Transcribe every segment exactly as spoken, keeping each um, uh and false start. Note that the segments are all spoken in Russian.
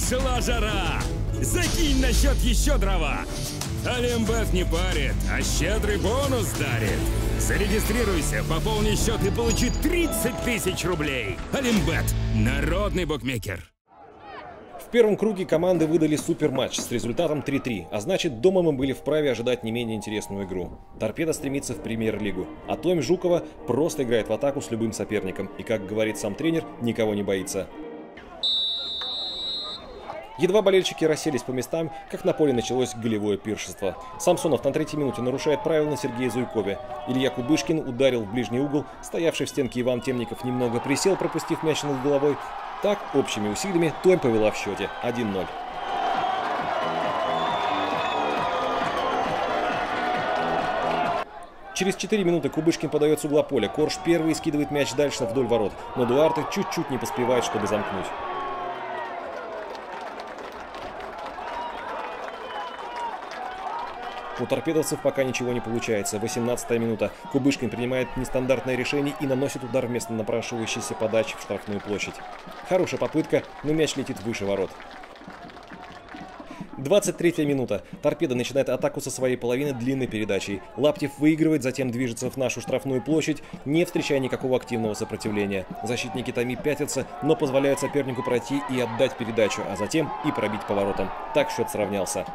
Пошла жара! Закинь на счет еще дрова! Олимбет не парит, а щедрый бонус дарит. Зарегистрируйся, пополни счет и получи тридцать тысяч рублей. Олимбет – народный букмекер. В первом круге команды выдали суперматч с результатом три-три, а значит, дома мы были вправе ожидать не менее интересную игру. Торпедо стремится в премьер-лигу, а Томь Жукова просто играет в атаку с любым соперником и, как говорит сам тренер, никого не боится. Едва болельщики расселись по местам, как на поле началось голевое пиршество. Самсонов на третьей минуте нарушает правила на Сергея Зуйкове. Илья Кубышкин ударил в ближний угол, стоявший в стенке Иван Темников немного присел, пропустив мяч над головой. Так, общими усилиями, Томь повела в счете один ноль. Через четыре минуты Кубышкин подает с угла поля. Корж первый скидывает мяч дальше вдоль ворот, но Дуарте чуть-чуть не поспевает, чтобы замкнуть. У торпедовцев пока ничего не получается. восемнадцатая минута. Кубышкин принимает нестандартное решение и наносит удар вместо напрашивающейся подачи в штрафную площадь. Хорошая попытка, но мяч летит выше ворот. двадцать третья минута. Торпедо начинает атаку со своей половины длинной передачей. Лаптев выигрывает, затем движется в нашу штрафную площадь, не встречая никакого активного сопротивления. Защитники Томи пятятся, но позволяют сопернику пройти и отдать передачу, а затем и пробить поворотом. Так счет сравнялся.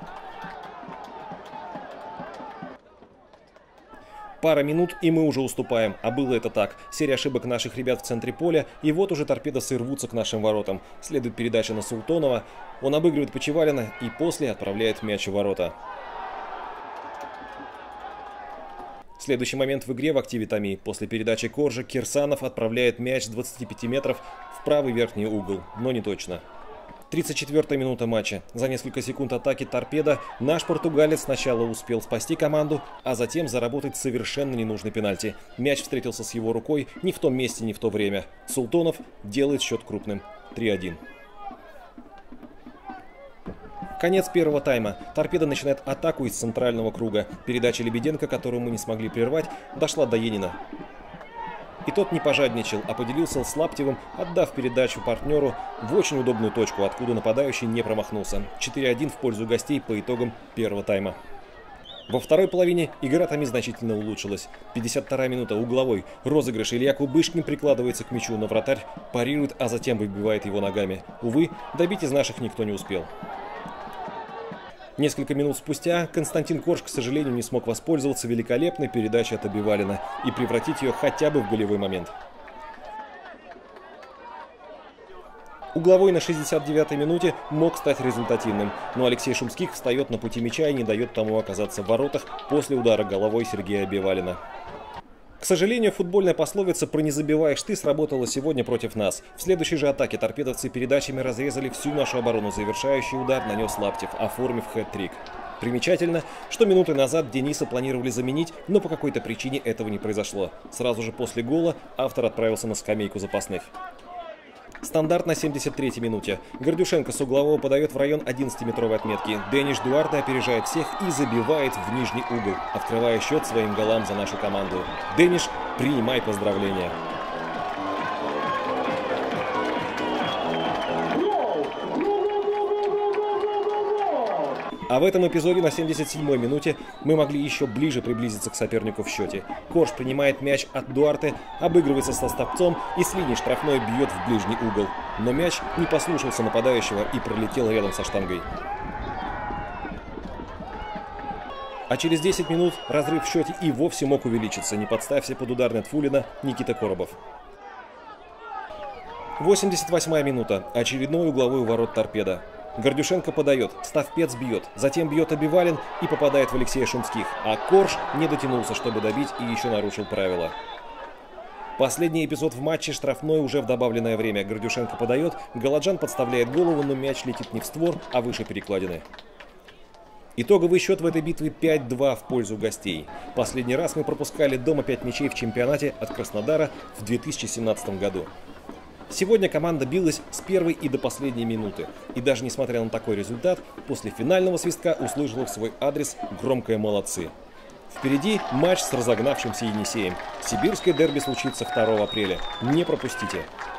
Пара минут, и мы уже уступаем. А было это так. Серия ошибок наших ребят в центре поля, и вот уже торпедовцы рвутся к нашим воротам. Следует передача на Султонова. Он обыгрывает Почевалина и после отправляет мяч в ворота. Следующий момент в игре в активе Томи. После передачи Коржа Кирсанов отправляет мяч с двадцати пяти метров в правый верхний угол, но не точно. тридцать четвёртая минута матча. За несколько секунд атаки торпедо наш португалец сначала успел спасти команду, а затем заработать совершенно ненужный пенальти. Мяч встретился с его рукой не в том месте, не в то время. Султонов делает счет крупным. три один. Конец первого тайма. Торпедо начинает атаку из центрального круга. Передача Лебеденко, которую мы не смогли прервать, дошла до Енина. И тот не пожадничал, а поделился с Лаптевым, отдав передачу партнеру в очень удобную точку, откуда нападающий не промахнулся. четыре один в пользу гостей по итогам первого тайма. Во второй половине игра Томи значительно улучшилась. пятьдесят вторая минута, угловой. Розыгрыш. Илья Кубышкин прикладывается к мячу, но вратарь парирует, а затем выбивает его ногами. Увы, добить из наших никто не успел. Несколько минут спустя Константин Корж, к сожалению, не смог воспользоваться великолепной передачей от Обивалина и превратить ее хотя бы в голевой момент. Угловой на шестьдесят девятой минуте мог стать результативным, но Алексей Шумских встает на пути мяча и не дает тому оказаться в воротах после удара головой Сергея Обивалина. К сожалению, футбольная пословица про «не забиваешь ты» сработала сегодня против нас. В следующей же атаке торпедовцы передачами разрезали всю нашу оборону. Завершающий удар нанес Лаптев, оформив хэт-трик. Примечательно, что минуты назад Дениса планировали заменить, но по какой-то причине этого не произошло. Сразу же после гола автор отправился на скамейку запасных. Стандарт на семьдесят третьей минуте. Гордюшенко с углового подает в район одиннадцатиметровой отметки. Дениш Дуарте опережает всех и забивает в нижний угол, открывая счет своим голам за нашу команду. Дениш, принимай поздравления. А в этом эпизоде на семьдесят седьмой минуте мы могли еще ближе приблизиться к сопернику в счете. Корж принимает мяч от Дуарте, обыгрывается со Стопцом и с линии штрафной бьет в ближний угол. Но мяч не послушался нападающего и пролетел рядом со штангой. А через десять минут разрыв в счете и вовсе мог увеличиться. Не подставься под удар Нетфулина Никита Коробов. восемьдесят восьмая минута. Очередной угловой у ворот торпедо. Гордюшенко подает, Ставпец бьет, затем бьет Обивалин и попадает в Алексея Шумских, а Корж не дотянулся, чтобы добить, и еще нарушил правила. Последний эпизод в матче, штрафной уже в добавленное время. Гордюшенко подает, Галаджан подставляет голову, но мяч летит не в створ, а выше перекладины. Итоговый счет в этой битве пять два в пользу гостей. Последний раз мы пропускали дома пять мячей в чемпионате от Краснодара в две тысячи семнадцатом году. Сегодня команда билась с первой и до последней минуты. И даже несмотря на такой результат, после финального свистка услышала в свой адрес громкое «молодцы». Впереди матч с разогнавшимся Енисеем. Сибирское дерби случится второго апреля. Не пропустите!